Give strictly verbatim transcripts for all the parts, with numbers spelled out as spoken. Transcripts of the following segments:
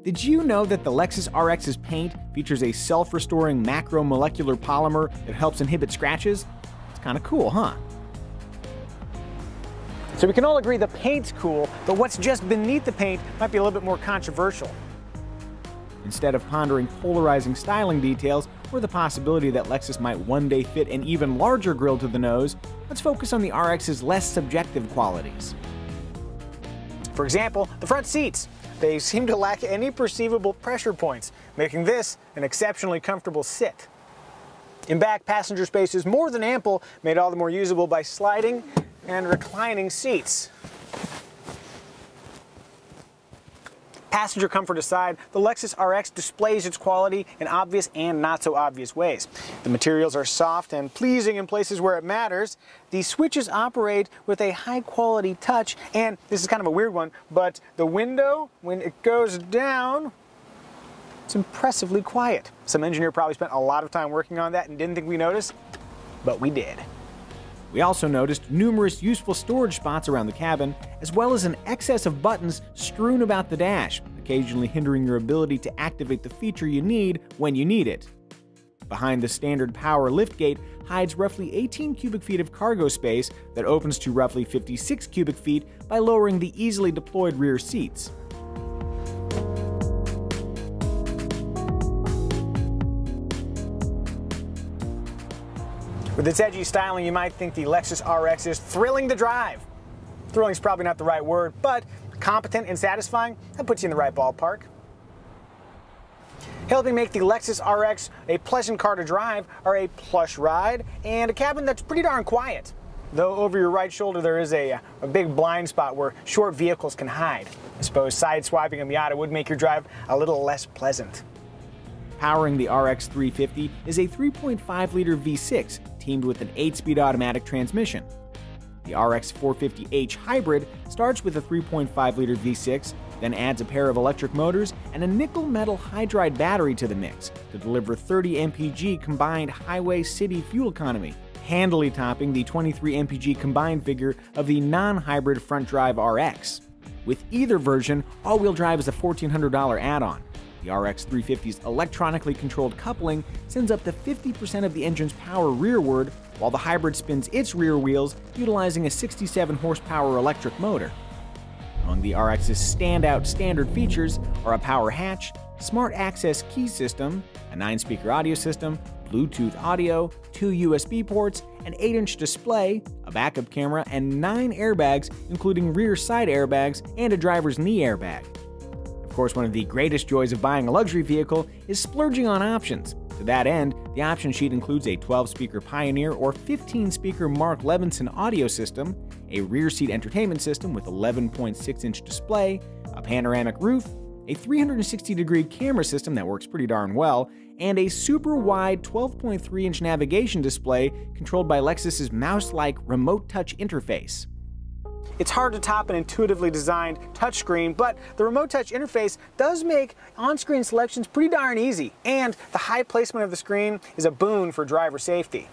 Did you know that the Lexus R X's paint features a self-restoring macromolecular polymer that helps inhibit scratches? It's kind of cool, huh? So we can all agree the paint's cool, but what's just beneath the paint might be a little bit more controversial. Instead of pondering polarizing styling details or the possibility that Lexus might one day fit an even larger grille to the nose, let's focus on the R X's less subjective qualities. For example, the front seats. They seem to lack any perceivable pressure points, making this an exceptionally comfortable sit. In back, passenger space is more than ample, made all the more usable by sliding and reclining seats. Passenger comfort aside, the Lexus R X displays its quality in obvious and not so obvious ways. The materials are soft and pleasing in places where it matters. The switches operate with a high quality touch, and this is kind of a weird one, but the window, when it goes down, it's impressively quiet. Some engineer probably spent a lot of time working on that and didn't think we noticed, but we did. We also noticed numerous useful storage spots around the cabin, as well as an excess of buttons strewn about the dash, occasionally hindering your ability to activate the feature you need when you need it. Behind the standard power liftgate hides roughly eighteen cubic feet of cargo space that opens to roughly fifty-six cubic feet by lowering the easily deployed rear seats. With its edgy styling, you might think the Lexus R X is thrilling to drive. Thrilling is probably not the right word, but competent and satisfying, that puts you in the right ballpark. Helping make the Lexus R X a pleasant car to drive are a plush ride and a cabin that's pretty darn quiet. Though over your right shoulder there is a, a big blind spot where short vehicles can hide. I suppose sideswiping a Miata would make your drive a little less pleasant. Powering the R X three fifty is a three point five liter V six teamed with an eight speed automatic transmission. The R X four fifty H Hybrid starts with a three point five liter V six, then adds a pair of electric motors and a nickel-metal hydride battery to the mix to deliver thirty M P G combined highway-city fuel economy, handily topping the twenty-three M P G combined figure of the non-hybrid front-drive R X. With either version, all-wheel drive is a fourteen hundred dollar add-on. The R X three fifty's electronically controlled coupling sends up to fifty percent of the engine's power rearward, while the hybrid spins its rear wheels utilizing a sixty-seven horsepower electric motor. Among the R X's standout standard features are a power hatch, smart access key system, a nine speaker audio system, Bluetooth audio, two U S B ports, an eight inch display, a backup camera, and nine airbags, including rear side airbags and a driver's knee airbag. Of course, one of the greatest joys of buying a luxury vehicle is splurging on options. To that end, the option sheet includes a twelve speaker Pioneer or fifteen speaker Mark Levinson audio system, a rear seat entertainment system with eleven point six inch display, a panoramic roof, a three hundred sixty degree camera system that works pretty darn well, and a super wide twelve point three inch navigation display controlled by Lexus's mouse-like remote touch interface. It's hard to top an intuitively designed touchscreen, but the remote touch interface does make on-screen selections pretty darn easy, and the high placement of the screen is a boon for driver safety.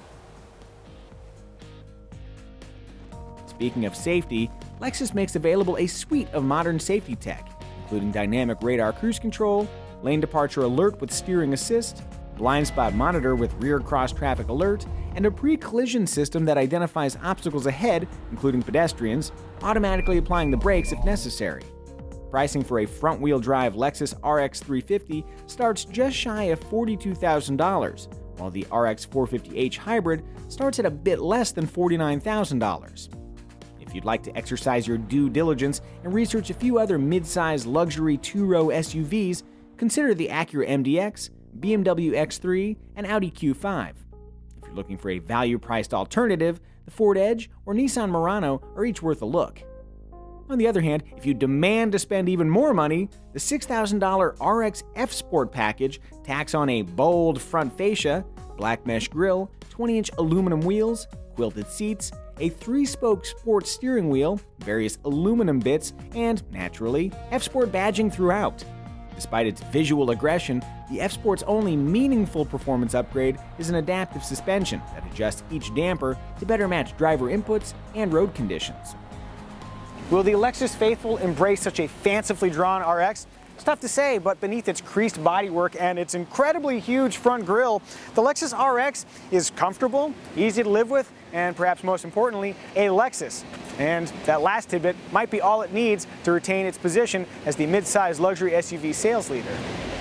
Speaking of safety, Lexus makes available a suite of modern safety tech, including dynamic radar cruise control, lane departure alert with steering assist, blind spot monitor with rear cross traffic alert, and a pre-collision system that identifies obstacles ahead, including pedestrians, automatically applying the brakes if necessary. Pricing for a front-wheel drive Lexus R X three fifty starts just shy of forty-two thousand dollars, while the R X four fifty H Hybrid starts at a bit less than forty-nine thousand dollars. If you'd like to exercise your due diligence and research a few other mid-size luxury two-row S U Vs, consider the Acura M D X, B M W X three, and Audi Q five. If you're looking for a value-priced alternative, the Ford Edge or Nissan Murano are each worth a look. On the other hand, if you demand to spend even more money, the six thousand dollar R X F Sport package tacks on a bold front fascia, black mesh grille, twenty inch aluminum wheels, quilted seats, a three-spoke sport steering wheel, various aluminum bits, and, naturally, F Sport badging throughout. Despite its visual aggression, the F Sport's only meaningful performance upgrade is an adaptive suspension that adjusts each damper to better match driver inputs and road conditions. Will the Lexus faithful embrace such a fancifully drawn R X? It's tough to say, but beneath its creased bodywork and its incredibly huge front grille, the Lexus R X is comfortable, easy to live with, and perhaps most importantly, a Lexus. And that last tidbit might be all it needs to retain its position as the mid-size luxury S U V sales leader.